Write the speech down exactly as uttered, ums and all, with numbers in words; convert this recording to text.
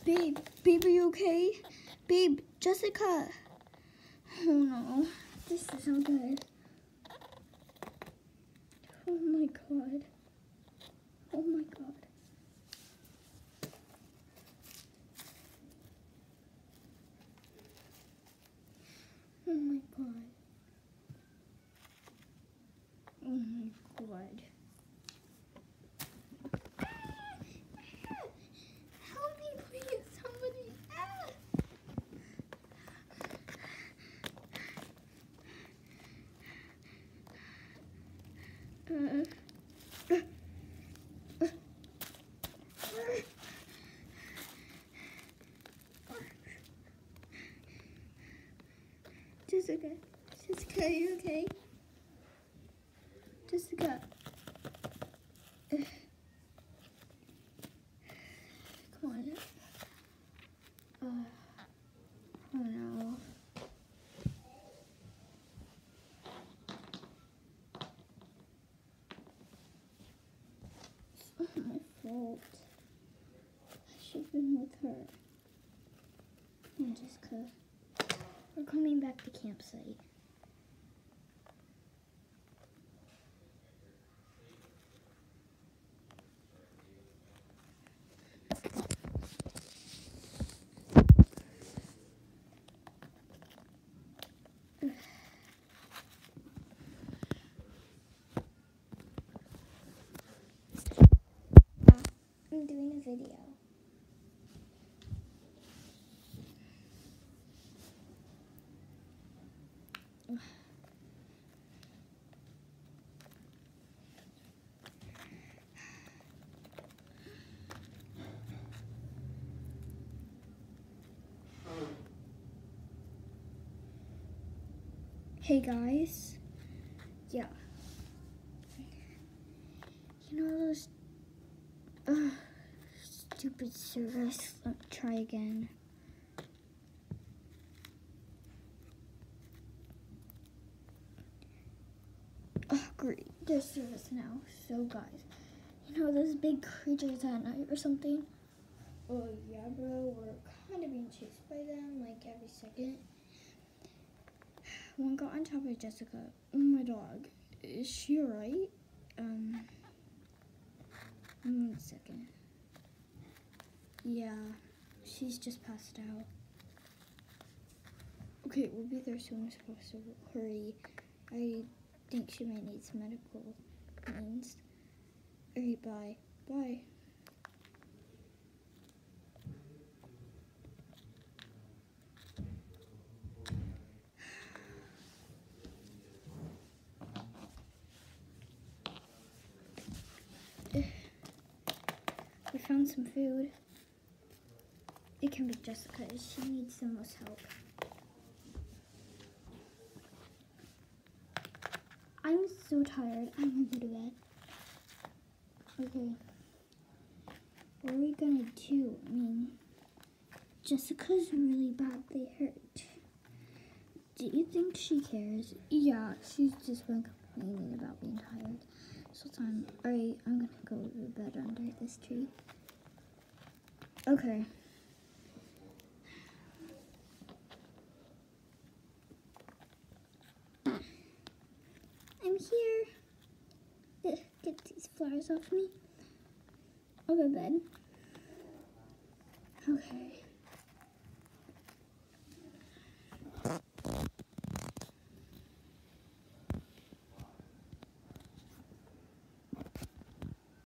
Babe, babe, are you okay? Babe, Jessica. Oh no, this isn't good. Oh my god. Oh my god. Oh my god. Oh my god. Help me, please, somebody. Ah. Uh. Jessica, Jessica, are you okay? Jessica. Uh, come on. Uh, oh no. It's not my fault. I should have been with her. And Jessica. We're coming back to campsite. I'm doing a video. Hey guys. Yeah. You know those uh, stupid service? Let me try again. Oh great, there's service now. So guys, you know those big creatures at night or something? Oh yeah bro, we're kind of being chased by them like every second. One got on top of Jessica, my dog. Is she alright? Um, one second. Yeah, she's just passed out. Okay, we'll be there soon as possible. Hurry. I think she might need some medical means. Alright, bye. Bye. We found some food. It can be Jessica. She needs the most help. I'm so tired. I'm gonna go to bed. Okay. What are we gonna do? I mean, Jessica's really badly hurt. Do you think she cares? Yeah, she's just been complaining about being tired. So time. Alright, I'm gonna go to bed under this tree. Okay. I'm here. Ugh, get these flowers off me. I'll go to bed. Okay.